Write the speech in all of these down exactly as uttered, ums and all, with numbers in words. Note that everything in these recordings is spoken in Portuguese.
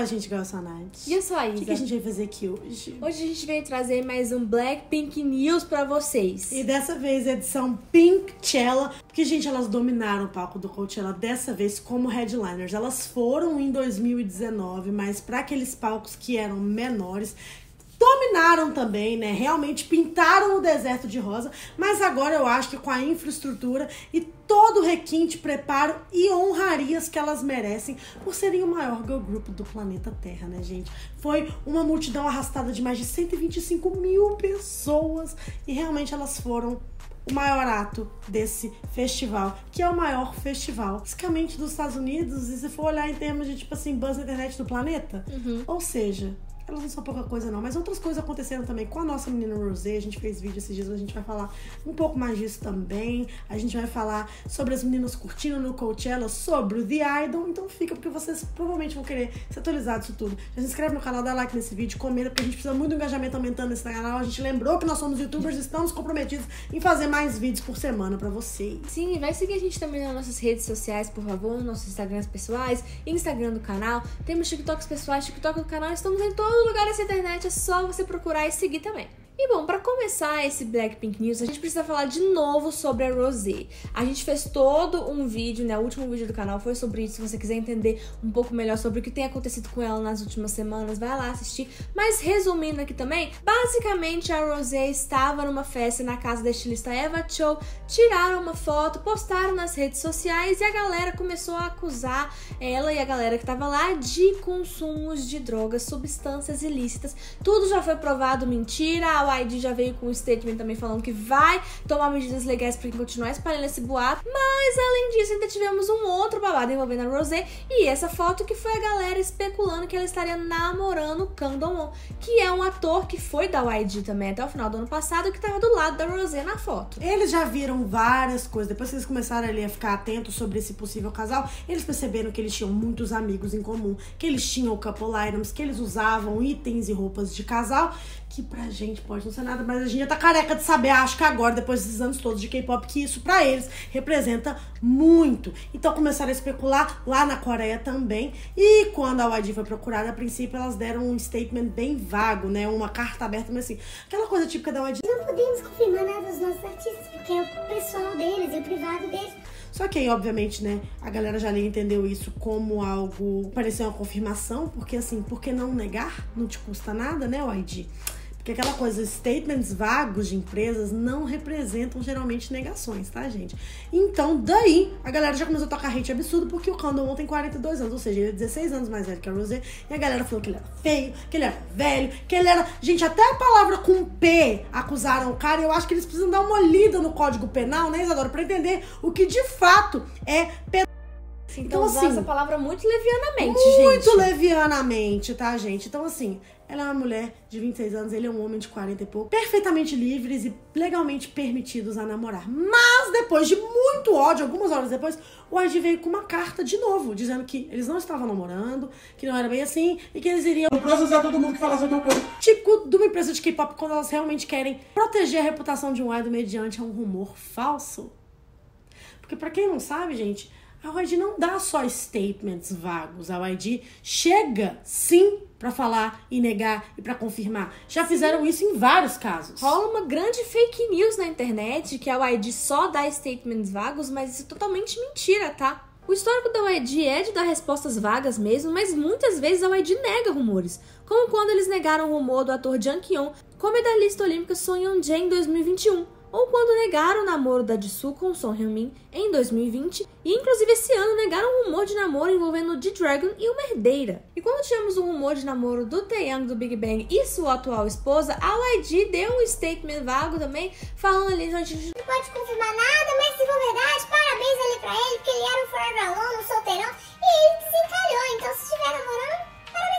gente, igual eu sou a Nath. E eu sou a Isa. O que, que a gente vai fazer aqui hoje? Hoje a gente veio trazer mais um Blackpink News pra vocês. E dessa vez, edição Pinkchella. Porque, gente, elas dominaram o palco do Coachella dessa vez como headliners. Elas foram em dois mil e dezenove, mas para aqueles palcos que eram menores, dominaram também, né? Realmente pintaram o deserto de rosa. Mas agora eu acho que com a infraestrutura e todo o requinte, preparo e honrarias que elas merecem por serem o maior girl group do planeta Terra, né, gente? Foi uma multidão arrastada de mais de cento e vinte e cinco mil pessoas e realmente elas foram o maior ato desse festival, que é o maior festival basicamente dos Estados Unidos, e se for olhar em termos de, tipo assim, buzz na internet do planeta, Uhum. ou seja, elas não são pouca coisa não, mas outras coisas aconteceram também com a nossa menina Rosé. A gente fez vídeo esses dias, mas a gente vai falar um pouco mais disso também. A gente vai falar sobre as meninas curtindo no Coachella, sobre o The Idol. Então fica, porque vocês provavelmente vão querer se atualizar disso tudo. Já se inscreve no canal, dá like nesse vídeo, comenta, porque a gente precisa muito do engajamento aumentando nesse canal. A gente lembrou que nós somos youtubers e estamos comprometidos em fazer mais vídeos por semana pra vocês. Sim, e vai seguir a gente também nas nossas redes sociais, por favor, nossos Instagrams pessoais, Instagram do canal. Temos TikToks pessoais, TikTok do canal, estamos em todo lugar dessa internet, é só você procurar e seguir também. E bom, pra começar esse Blackpink News, a gente precisa falar de novo sobre a Rosé. A gente fez todo um vídeo, né, o último vídeo do canal foi sobre isso. Se você quiser entender um pouco melhor sobre o que tem acontecido com ela nas últimas semanas, vai lá assistir. Mas resumindo aqui também, basicamente a Rosé estava numa festa na casa da estilista Eva Cho, tiraram uma foto, postaram nas redes sociais e a galera começou a acusar ela e a galera que tava lá de consumos de drogas, substâncias ilícitas. Tudo já foi provado mentira. A Y G já veio com um statement também falando que vai tomar medidas legais para continuar espalhando esse boato. Mas, além disso, ainda tivemos um outro babado envolvendo a Rosé. E essa foto que foi a galera especulando que ela estaria namorando o Kang Dong-won, que é um ator que foi da Y G também até o final do ano passado, que estava do lado da Rosé na foto. Eles já viram várias coisas. Depois que eles começaram ali a ficar atentos sobre esse possível casal, eles perceberam que eles tinham muitos amigos em comum, que eles tinham couple items, que eles usavam itens e roupas de casal, que pra gente pode não ser nada, mas a gente já tá careca de saber, acho que agora, depois desses anos todos de K-pop, que isso pra eles representa muito. Então começaram a especular lá na Coreia também, e quando a Y G foi procurada, a princípio elas deram um statement bem vago, né, uma carta aberta, mas assim, aquela coisa típica da Y G. Não podemos confirmar nada dos nossos artistas, porque é o pessoal deles, é o privado deles. Só que aí, obviamente, né, a galera já ali entendeu isso como algo, pareceu uma confirmação, porque assim, por que não negar? Não te custa nada, né, Y G? Porque aquela coisa, statements vagos de empresas não representam geralmente negações, tá, gente? Então, daí, a galera já começou a tocar hate absurdo, porque o Kang Dong-won tem quarenta e dois anos, ou seja, ele é dezesseis anos mais velho que a Rosé, e a galera falou que ele era feio, que ele era velho, que ele era... Gente, até a palavra com P acusaram o cara, e eu acho que eles precisam dar uma lida no Código Penal, né, Isadora, pra entender o que de fato é pedófilo. Então, usar assim, essa palavra muito levianamente, muito gente. Muito levianamente, tá, gente? Então, assim, ela é uma mulher de vinte e seis anos, ele é um homem de quarenta e pouco, perfeitamente livres e legalmente permitidos a namorar. Mas, depois de muito ódio, algumas horas depois, o Y G veio com uma carta de novo, dizendo que eles não estavam namorando, que não era bem assim, e que eles iriam processar todo mundo que falasse alguma coisa. Típico de uma empresa de K-pop, quando elas realmente querem proteger a reputação de um idol mediante um rumor falso. Porque, pra quem não sabe, gente, a Y G não dá só statements vagos. A Y G chega, sim, pra falar e negar e pra confirmar. Já fizeram isso em vários casos. Rola uma grande fake news na internet que a Y G só dá statements vagos, mas isso é totalmente mentira, tá? O histórico da Y G é de dar respostas vagas mesmo, mas muitas vezes a Y G nega rumores. Como quando eles negaram o rumor do ator Jang Ki-yeon com a medalhista olímpica Son Yeon-jae em dois mil e vinte e um. Ou quando negaram o namoro da Jisoo com Son Heung-min em dois mil e vinte, e inclusive esse ano negaram um rumor de namoro envolvendo o G-Dragon e uma herdeira. E quando tivemos o rumor de namoro do Taeyang do Big Bang e sua atual esposa, a Y G deu um statement vago também, falando ali, gente, não pode confirmar nada, mas se for verdade, parabéns ali pra ele, porque ele era um forever alone, um solteirão, e ele desencalhou, então se estiver namorando, parabéns pra ele.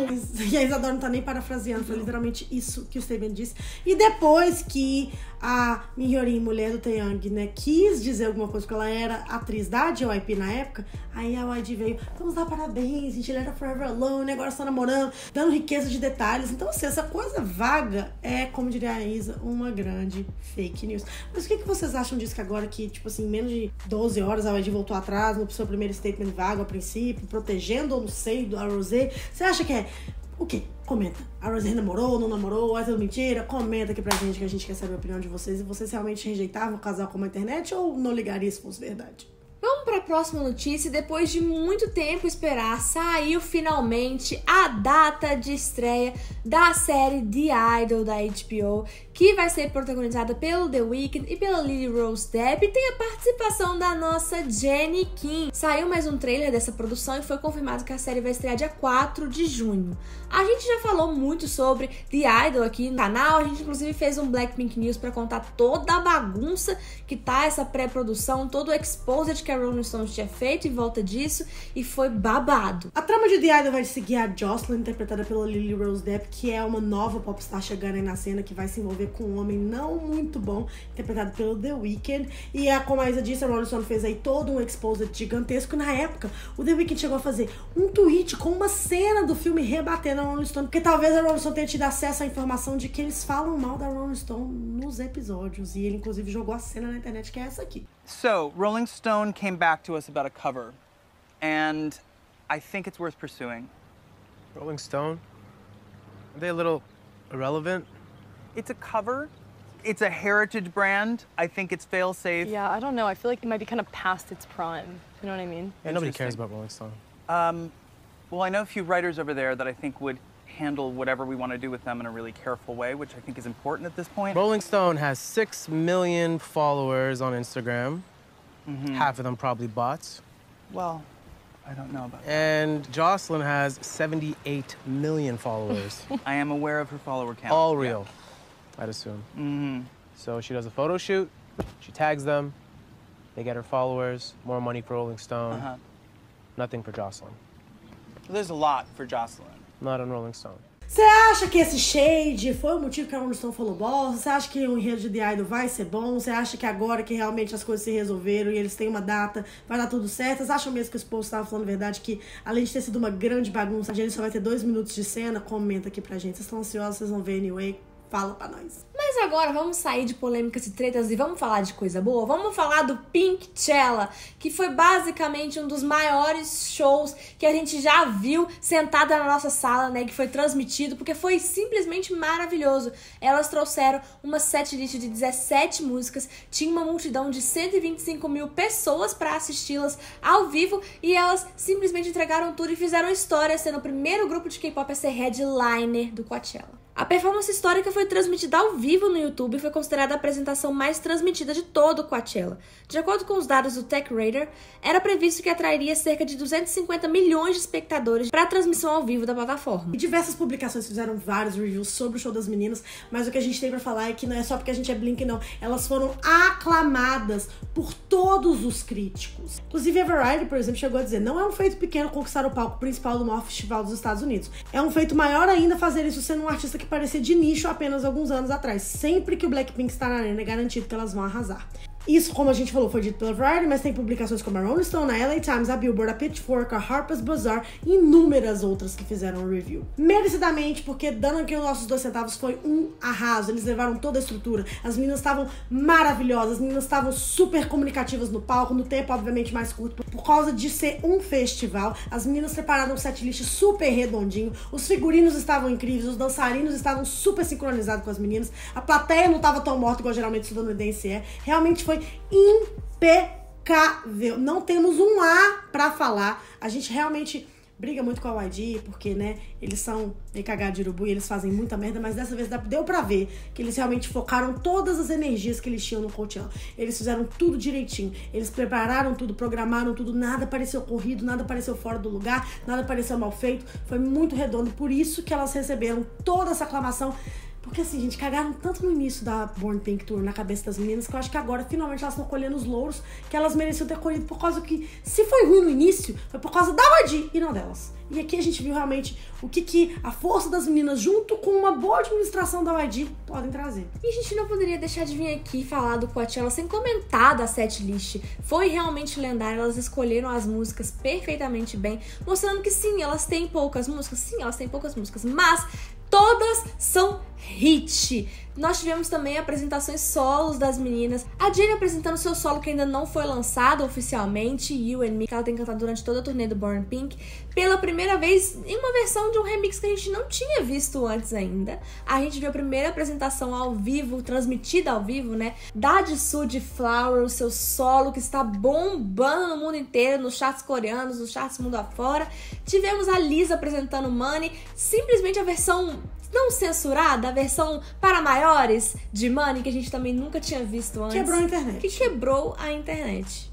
E a Isadora não tá nem parafraseando, foi literalmente isso que o Steven disse. E depois que a Mihyorin, mulher do Taeyang, né, quis dizer alguma coisa, porque ela era atriz da J Y P na época, aí a Y G veio, vamos dar parabéns, gente, ele era Forever Alone, agora estão namorando, dando riqueza de detalhes. Então, assim, essa coisa vaga é, como diria a Isa, uma grande fake news. Mas o que, que vocês acham disso, que agora que, tipo assim, menos de doze horas a Y G voltou atrás no seu primeiro statement vago a princípio, protegendo ou não sei a Rosé? Você acha que é o quê? Comenta. A Rosé namorou, não namorou, é tudo mentira? Comenta aqui pra gente, que a gente quer saber a opinião de vocês. E vocês realmente rejeitavam o casal com a internet ou não ligariam se fosse verdade? Vamos para a próxima notícia. Depois de muito tempo esperar, saiu finalmente a data de estreia da série The Idol da H B O, que vai ser protagonizada pelo The Weeknd e pela Lily Rose Depp, e tem a participação da nossa Jennie Kim. Saiu mais um trailer dessa produção e foi confirmado que a série vai estrear dia quatro de junho. A gente já falou muito sobre The Idol aqui no canal, a gente inclusive fez um Blackpink News para contar toda a bagunça que tá essa pré-produção, todo o exposed que a Rolling Stones tinha feito em volta disso, e foi babado. A trama de The Idol vai seguir a Jocelyn, interpretada pela Lily Rose Depp, que é uma nova popstar chegando aí na cena, que vai se envolver com um homem não muito bom, interpretado pelo The Weeknd. E a, como a Isa disse, a Rolling Stone fez aí todo um exposed gigantesco. Na época, o The Weeknd chegou a fazer um tweet com uma cena do filme rebatendo a Rolling Stone, porque talvez a Rolling Stone tenha tido acesso à informação de que eles falam mal da Rolling Stone nos episódios. E ele, inclusive, jogou a cena na internet, que é essa aqui. So, Rolling Stone came back to us about a cover, and I think it's worth pursuing. Rolling Stone? Are they a little irrelevant? It's a cover. It's a heritage brand. I think it's fail-safe. Yeah, I don't know. I feel like it might be kind of past its prime. You know what I mean? Yeah, nobody cares about Rolling Stone. Um, well, I know a few writers over there that I think would handle whatever we want to do with them in a really careful way, which I think is important at this point. Rolling Stone has six million followers on Instagram. Mm-hmm. Half of them probably bots. Well, I don't know about that. And Jocelyn has seventy-eight million followers. I am aware of her follower count. All real, yeah. I'd assume. Mm-hmm. So she does a photo shoot, she tags them, they get her followers, more money for Rolling Stone, Uh-huh. nothing for Jocelyn. There's a lot for Jocelyn. Not on Rolling Stone. Você acha que esse shade foi o motivo que a Rolling Stone falou bosta? Você acha que o enredo de The Idol vai ser bom? Você acha que agora que realmente as coisas se resolveram e eles têm uma data, vai dar tudo certo? Vocês acham mesmo que os povos estavam falando a verdade, que além de ter sido uma grande bagunça, a gente só vai ter dois minutos de cena? Comenta aqui pra gente. Vocês estão ansiosos, vocês vão ver anyway. Fala pra nós. Mas agora vamos sair de polêmicas e tretas e vamos falar de coisa boa? Vamos falar do Pinkchella, que foi basicamente um dos maiores shows que a gente já viu sentada na nossa sala, né? Que foi transmitido, porque foi simplesmente maravilhoso. Elas trouxeram uma setlist de dezessete músicas, tinha uma multidão de cento e vinte e cinco mil pessoas para assisti-las ao vivo, e elas simplesmente entregaram tudo e fizeram história, sendo o primeiro grupo de K-pop a ser headliner do Coachella. A performance histórica foi transmitida ao vivo no YouTube e foi considerada a apresentação mais transmitida de todo o Coachella. De acordo com os dados do TechRadar, era previsto que atrairia cerca de duzentos e cinquenta milhões de espectadores para a transmissão ao vivo da plataforma. E diversas publicações fizeram vários reviews sobre o show das meninas, mas o que a gente tem pra falar é que não é só porque a gente é Blink, não. Elas foram aclamadas por todos os críticos. Inclusive a Variety, por exemplo, chegou a dizer: não é um feito pequeno conquistar o palco principal do maior festival dos Estados Unidos. É um feito maior ainda fazer isso sendo um artista que parecia de nicho apenas alguns anos atrás. Sempre que o Blackpink está na arena, é garantido que elas vão arrasar. Isso, como a gente falou, foi dito pela Variety, mas tem publicações como a Rolling Stone, a L A Times, a Billboard, a Pitchfork, a Harper's Bazaar e inúmeras outras que fizeram um review. Merecidamente, porque dando aqui os nossos dois centavos, foi um arraso. Eles levaram toda a estrutura. As meninas estavam maravilhosas, as meninas estavam super comunicativas no palco, no tempo obviamente mais curto, por causa de ser um festival. As meninas prepararam um setlist super redondinho, os figurinos estavam incríveis, os dançarinos estavam super sincronizados com as meninas, a plateia não estava tão morta igual geralmente estadunidense é. Realmente foi impecável. Não temos um A pra falar. A gente realmente briga muito com a Y G, porque, né, eles são meio cagados de urubu e eles fazem muita merda, mas dessa vez deu pra ver que eles realmente focaram todas as energias que eles tinham no Coachella. Eles fizeram tudo direitinho. Eles prepararam tudo, programaram tudo, nada pareceu corrido, nada pareceu fora do lugar, nada pareceu mal feito. Foi muito redondo, por isso que elas receberam toda essa aclamação. Porque Porque assim, gente, cagaram tanto no início da Born Pink Tour na cabeça das meninas que eu acho que agora finalmente elas estão colhendo os louros que elas mereciam ter colhido, por causa que, se foi ruim no início, foi por causa da Y G e não delas. E aqui a gente viu realmente o que, que a força das meninas, junto com uma boa administração da Y G, podem trazer. E a gente não poderia deixar de vir aqui falar do Coachella sem comentar da setlist. Foi realmente lendário, elas escolheram as músicas perfeitamente bem, mostrando que sim, elas têm poucas músicas, sim, elas têm poucas músicas, mas todas são hit. Nós tivemos também apresentações solos das meninas. A Jennie apresentando seu solo que ainda não foi lançado oficialmente, You and Me, que ela tem cantado durante toda a turnê do Born Pink, pela primeira vez em uma versão de um remix que a gente não tinha visto antes ainda. A gente viu a primeira apresentação ao vivo, transmitida ao vivo, né, da Jisoo de Flower, o seu solo que está bombando no mundo inteiro, nos charts coreanos, nos charts mundo afora. Tivemos a Lisa apresentando Money, simplesmente a versão não censurada, a versão para maiores de Money, que a gente também nunca tinha visto antes. Quebrou a internet. Que quebrou a internet.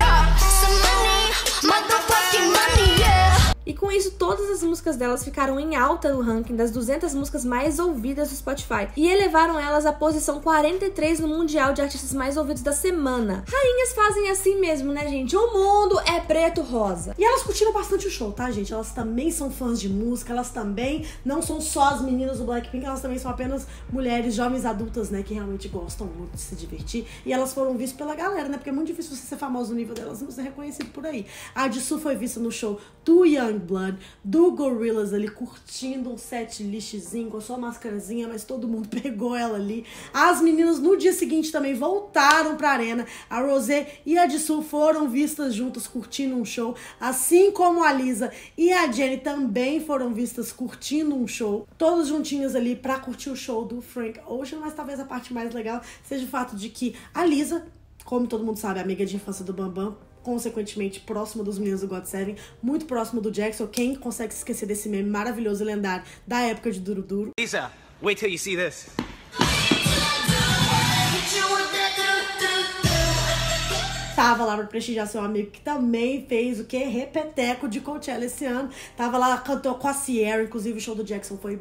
E com isso, todas as músicas delas ficaram em alta no ranking das duzentas músicas mais ouvidas do Spotify e elevaram elas à posição quarenta e três no Mundial de Artistas Mais Ouvidos da semana. Rainhas fazem assim mesmo, né, gente? O mundo é preto-rosa. E elas curtiram bastante o show, tá, gente? Elas também são fãs de música, elas também não são só as meninas do Blackpink, elas também são apenas mulheres, jovens adultas, né, que realmente gostam muito de se divertir. E elas foram vistas pela galera, né? Porque é muito difícil você ser famoso no nível delas, não ser reconhecido por aí. A Jisoo foi vista no show do Young Blood, do Gorillaz ali, curtindo um set listzinho com a sua mascarazinha, mas todo mundo pegou ela ali. As meninas no dia seguinte também voltaram pra arena. A Rosé e a Jisoo foram vistas juntas curtindo um show, assim como a Lisa e a Jennie também foram vistas curtindo um show, todas juntinhas ali pra curtir o show do Frank Ocean. Mas talvez a parte mais legal seja o fato de que a Lisa, como todo mundo sabe, amiga de infância do Bambam, consequentemente próxima dos meninos do God Seven, muito próximo do Jackson. Quem consegue se esquecer desse meme maravilhoso e lendário da época de Duro Duro? Lisa, wait till you see this. Tava lá pra prestigiar seu amigo, que também fez o que? Repeteco de Coachella esse ano. Tava lá, cantou com a Sierra, inclusive o show do Jackson foi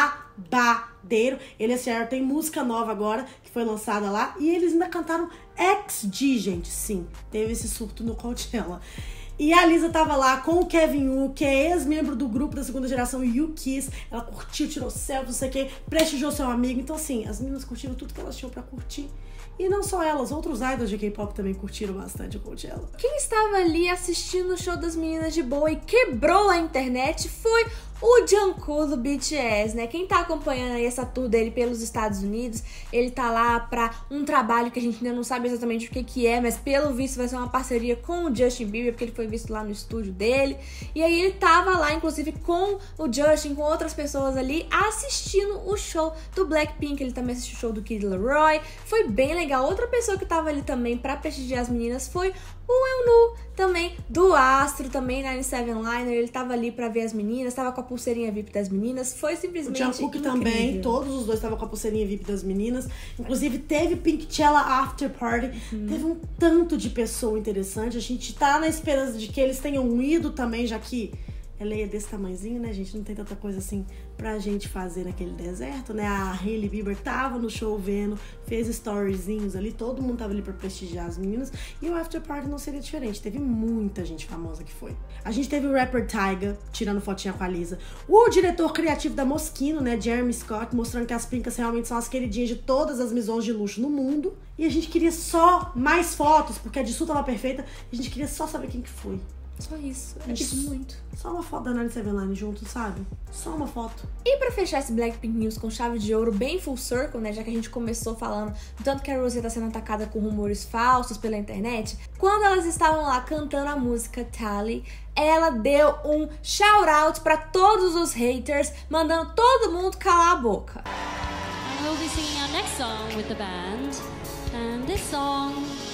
babadeiro. Ele e a Sierra tem música nova agora, que foi lançada lá, e eles ainda cantaram X G, gente. Sim, teve esse surto no Coachella. E a Lisa tava lá com o Kevin Wu, que é ex-membro do grupo da segunda geração U-Kiss. Ela curtiu, tirou selfie, não sei o que, prestigiou seu amigo. Então, assim, as meninas curtiram tudo que elas tinham pra curtir. E não só elas, outros idols de K-pop também curtiram bastante o Coachella. Quem estava ali assistindo o show das meninas de boa e quebrou a internet foi o Jungkook do B T S, né? Quem tá acompanhando aí essa tour dele pelos Estados Unidos, ele tá lá pra um trabalho que a gente ainda não sabe exatamente o que que é, mas pelo visto vai ser uma parceria com o Justin Bieber, porque ele foi visto lá no estúdio dele. E aí ele tava lá, inclusive, com o Justin, com outras pessoas ali, assistindo o show do Blackpink. Ele também assistiu o show do Kid Laroi. Foi bem legal. Outra pessoa que tava ali também pra prestigiar as meninas foi o Eunwoo, também do Astro, também Nine Seven Liner. Ele tava ali pra ver as meninas, tava com a pulseirinha V I P das meninas. Foi simplesmente o Jungkook incrível. também, todos os dois estavam com a pulseirinha V I P das meninas. Inclusive teve Pinkchella After Party. Uhum. Teve um tanto de pessoa interessante. A gente tá na esperança de que eles tenham ido também, já que ela é desse tamanhozinho, né, gente? Não tem tanta coisa assim pra gente fazer naquele deserto, né? A Hailey Bieber tava no show vendo, fez storyzinhos ali, todo mundo tava ali pra prestigiar as meninas. E o After Party não seria diferente. Teve muita gente famosa que foi. A gente teve o rapper Tyga tirando fotinha com a Lisa. O diretor criativo da Moschino, né, Jeremy Scott, mostrando que as Pinkas realmente são as queridinhas de todas as maisons de luxo no mundo. E a gente queria só mais fotos, porque a Jisoo tava perfeita. E a gente queria só saber quem que foi. Só isso. É Isso. tipo muito. Só uma foto da Nine Seven Line junto, sabe? Só uma foto. E pra fechar esse Blackpink News com chave de ouro, bem full circle, né? Já que a gente começou falando do tanto que a Rosé tá sendo atacada com rumores falsos pela internet. Quando elas estavam lá cantando a música Tally, ela deu um shout out pra todos os haters, mandando todo mundo calar a boca. And we'll be singing our next song with the band. And this song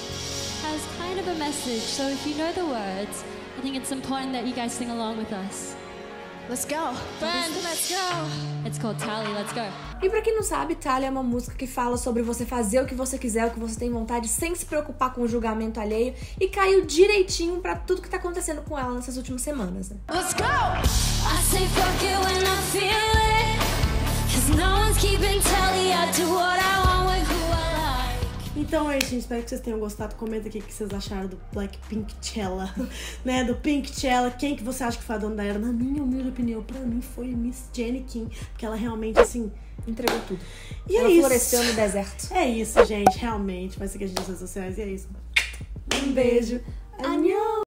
has kind of a message, so if you know the words, I think it's important that you guys sing along with us. Let's go. Band, let's go. It's called Tally, let's go. E pra quem não sabe, Tally é uma música que fala sobre você fazer o que você quiser, o que você tem vontade, sem se preocupar com o julgamento alheio, e caiu direitinho pra tudo que tá acontecendo com ela nessas últimas semanas, né? Let's go! I say fuck it when I feel it. Cause no one's keeping tally. I do what I want with who I like. Então é isso, gente. Espero que vocês tenham gostado. Comenta aqui o que vocês acharam do Blackpinkchella, né? Do Pinkchella. Quem que você acha que foi a dona da era? Na minha humilde opinião, pra mim foi Miss Jennie Kim. Porque ela realmente, assim... entregou tudo. E ela é isso. floresceu no deserto. É isso, gente. Realmente. Vai seguir as redes sociais e é isso. Um beijo. Annyeong!